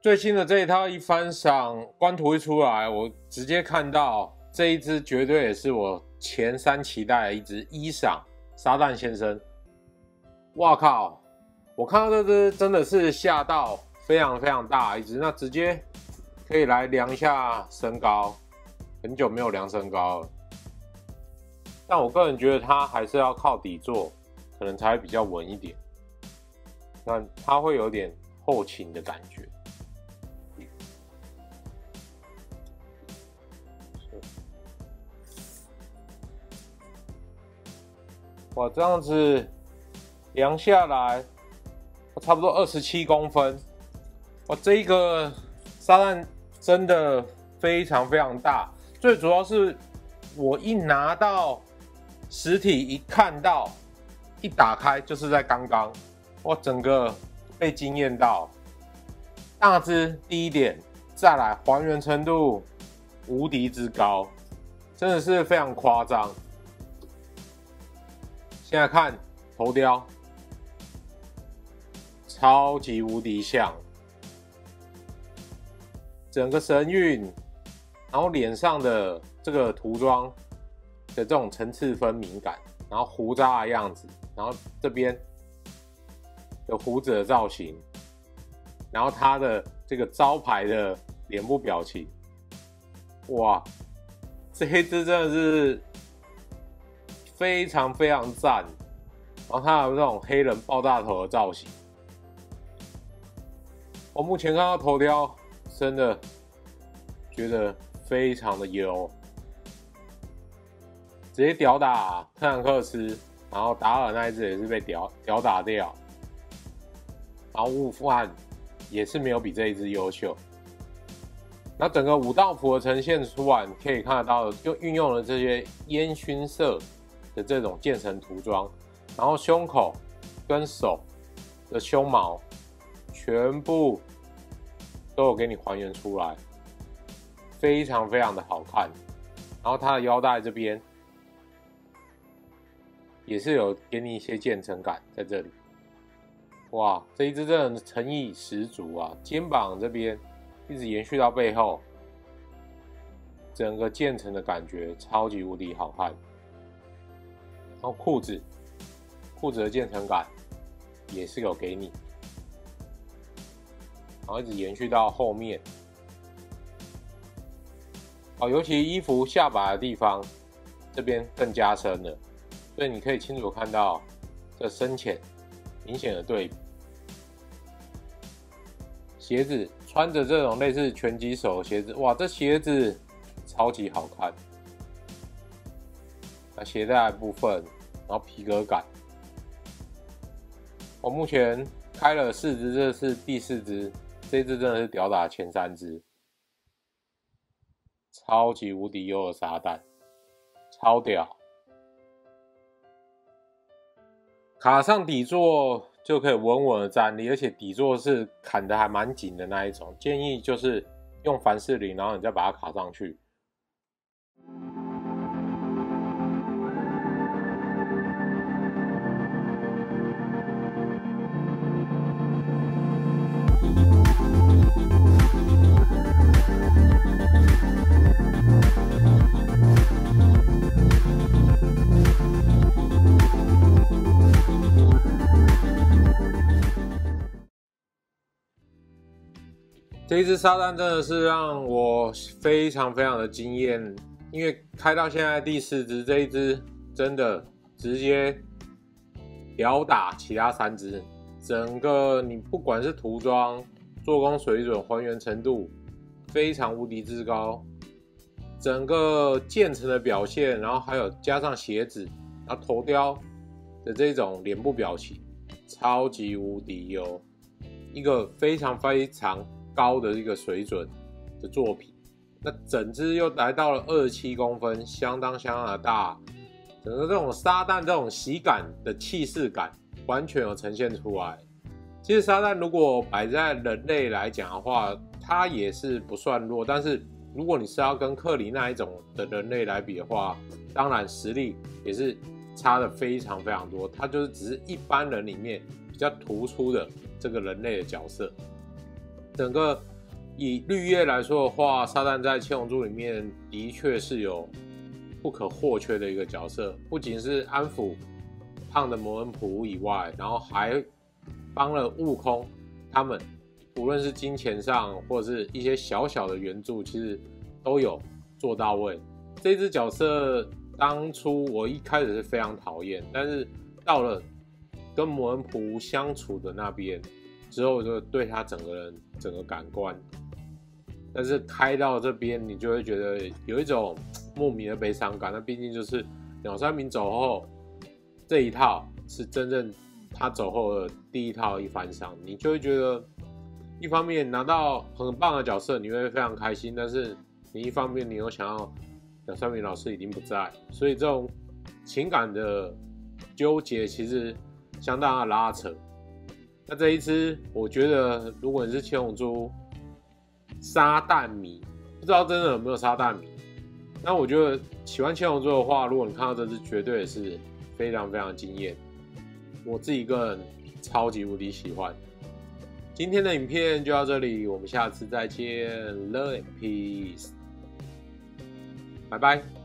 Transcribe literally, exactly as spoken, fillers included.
最新的这一套一番赏官图一出来，我直接看到这一只绝对也是我前三期待的一只一赏撒旦先生。哇靠！我看到这只真的是吓到，非常非常大一只，那直接可以来量一下身高，很久没有量身高了。但我个人觉得它还是要靠底座，可能才会比较稳一点。那它会有点后倾的感觉。哇，这样子量下来，差不多二十七公分。哇，这一个撒旦真的非常非常大。最主要是我一拿到实体，一看到，一打开就是在刚刚，哇，整个被惊艳到。大只第一点，再来还原程度无敌之高，真的是非常夸张。现在看头雕，超级无敌像，整个神韵，然后脸上的这个涂装的这种层次分明感，然后胡渣的样子，然后这边有胡子的造型，然后他的这个招牌的脸部表情，哇，这一只真的是非常非常赞，然后它有这种黑人爆炸头的造型。我目前看到头雕，真的觉得非常的优，直接吊打特兰克斯，然后达尔那一只也是被吊吊打掉，然后悟饭也是没有比这一只优秀。那整个武道服的呈现出来，你可以看得到，就运用了这些烟熏色的这种渐层涂装，然后胸口跟手的胸毛全部都有给你还原出来，非常非常的好看。然后它的腰带这边也是有给你一些渐层感在这里。哇，这一只真的诚意十足啊！肩膀这边一直延续到背后，整个渐层的感觉超级无敌好看。然后裤子，裤子的渐层感也是有给你，然后一直延续到后面。哦，尤其衣服下摆的地方，这边更加深了，所以你可以清楚看到这深浅明显的对比。鞋子穿着这种类似拳击手的鞋子，哇，这鞋子超级好看。那鞋带的部分，然后皮革感，我目前开了四只，这是第四只，这只真的是吊打前三只，超级无敌优的撒旦，超屌。卡上底座就可以稳稳的站立，而且底座是砍得还蛮紧的那一种，建议就是用凡士林，然后你再把它卡上去。这一只撒旦真的是让我非常非常的惊艳，因为开到现在第四只，这一只真的直接吊打其他三只，整个你不管是涂装、做工水准、还原程度，非常无敌之高。整个渐层的表现，然后还有加上鞋子，然后头雕的这种脸部表情，超级无敌优，一个非常非常高的一个水准的作品。那整只又来到了二十七公分，相当相当的大，整个这种撒旦这种喜感的气势感完全有呈现出来。其实撒旦如果摆在人类来讲的话，它也是不算弱，但是如果你是要跟克里那一种的人类来比的话，当然实力也是差的非常非常多，它就是只是一般人里面比较突出的这个人类的角色。整个以绿叶来说的话，撒旦在七龙珠里面的确是有不可或缺的一个角色，不仅是安抚胖的摩恩普以外，然后还帮了悟空他们，无论是金钱上或者是一些小小的援助，其实都有做到位。这只角色当初我一开始是非常讨厌，但是到了跟摩恩普相处的那边之后，就对他整个人整个感官。但是开到这边，你就会觉得有一种莫名的悲伤感。那毕竟就是鸟山明走后这一套是真正他走后的第一套一番赏，你就会觉得一方面拿到很棒的角色，你会非常开心，但是你一方面你又想要鸟山明老师已经不在，所以这种情感的纠结其实相当的拉扯。那这一支，我觉得如果你是七龙珠沙旦迷，不知道真的有没有沙旦迷，那我觉得喜欢七龙珠的话，如果你看到这支，绝对是非常非常惊艳。我自己个人超级无敌喜欢。今天的影片就到这里，我们下次再见 ，Love and Peace，拜拜。